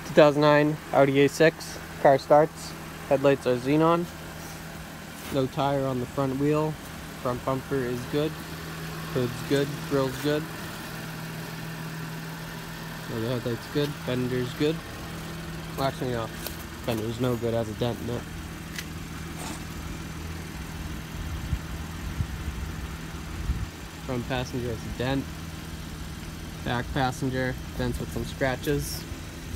2009 Audi A6. Car starts. Headlights are xenon. No tire on the front wheel. Front bumper is good. Hood's good. Grill's good. So the headlight's good. Fender's good. Well, actually, no. Fender's no good. Has a dent in it. Front passenger has a dent. Back passenger, dents with some scratches.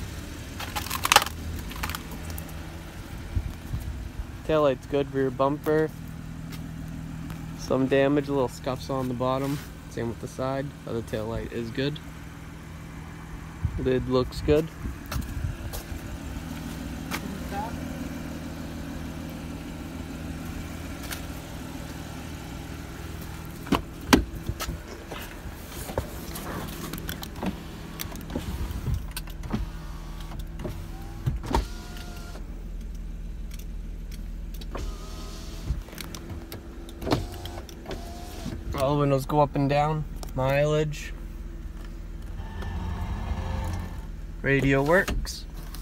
Taillight's good, rear bumper. Some damage, little scuffs on the bottom. Same with the side. Other taillight is good. Lid looks good. All the windows go up and down. Mileage. Radio works.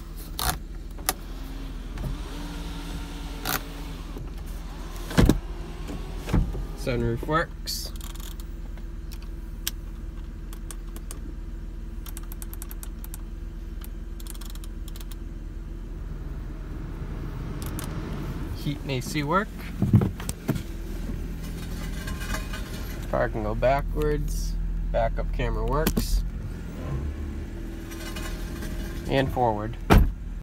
Sunroof works. Heat and AC work. Car can go backwards. Backup camera works. And forward.